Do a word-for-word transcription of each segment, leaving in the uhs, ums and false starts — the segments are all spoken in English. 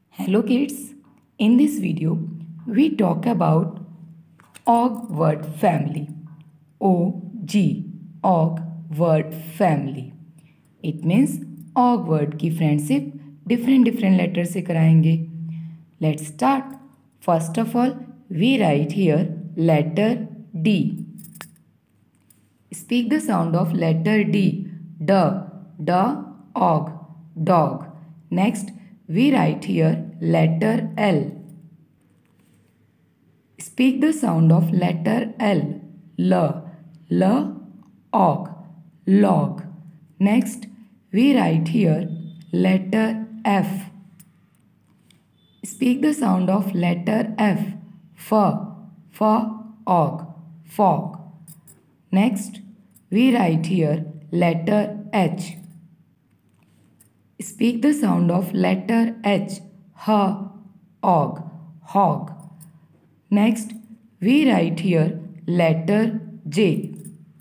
Hello kids, in this video we talk about Og word family. O G, Og word family. It means Og word की friendship different different letters से कराएंगे. Let's start. First of all, we write here letter D. Speak the sound of letter D. D, D, Og, dog. Next, we write here letter L. Speak the sound of letter L. L, L, Og, log. Next, we write here letter F. Speak the sound of letter F. F, F, Og, fog. Next, we write here letter H. Speak the sound of letter H. H, Og, hog. Next, we write here letter J.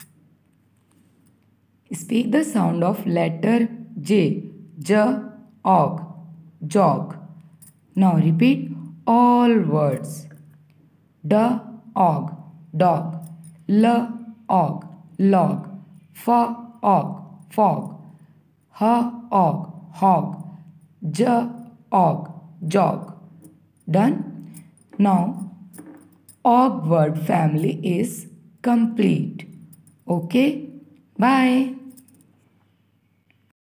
Speak the sound of letter J. J, Og, jog. Now repeat all words. D, Og, dog. L, Og, log. F, Og, fog. H, Og, hog. J, Og, jog. Done? Now, Og word family is complete. Okay? Bye.